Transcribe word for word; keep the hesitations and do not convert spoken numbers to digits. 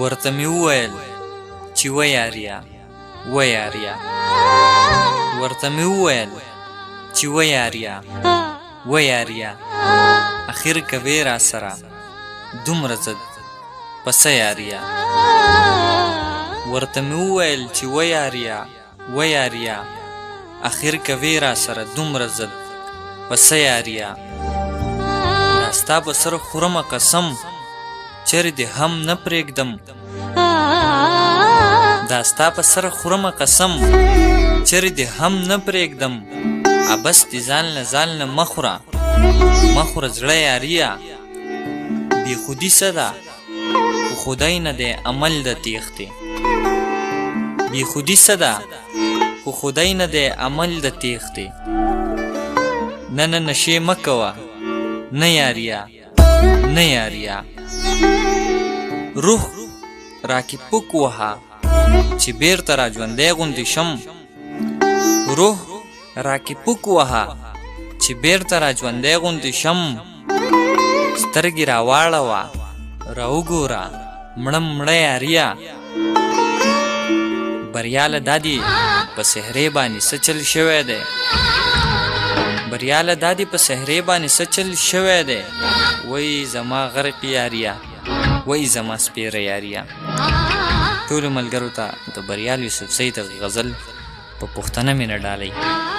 ورته مې وویل چې و یاریا و یاریا ورته مې وویل چې و یاریا و یاریا اخر کوي را سره دومره زد پسه یاریا ورته مې وویل چې و یاریا و یاریا اخر کوي را سره دومره زد پسه یاریا دا ستا په سر خورمه قسم چرې دې هم نه پرېږدم دا ستا په سر خورمه قسم چرې دې هم نه پرېږدم ابس دې ځان له ځان نه مه خوره مه خوره زړه یاریا بېخودي څه ده خو خدای نه دی عمل د تېښتې بېخودي څه ده خو خدای نه دی عمل د تېښتې نه نه نشې مه کوه نه یاریا نه یاریا روح راکې پوک وهه چې بیرته را ژوندی غوندې شم روح راکې پوک وهه چې بیرته را ژوندی غوندې شم سترګې راواړوه راوګوره مړه مړه یاریا بریاله دادی په سحرې باندې څه چل شوی دی بریاله دادی په سحرې باندې څه چل شوی دی وای زما غرق یاریا وای زما سپیره یاریا ټولو ملګرو ته د بریال یوسفزۍ د غزل په پښتنه مینه ډالۍ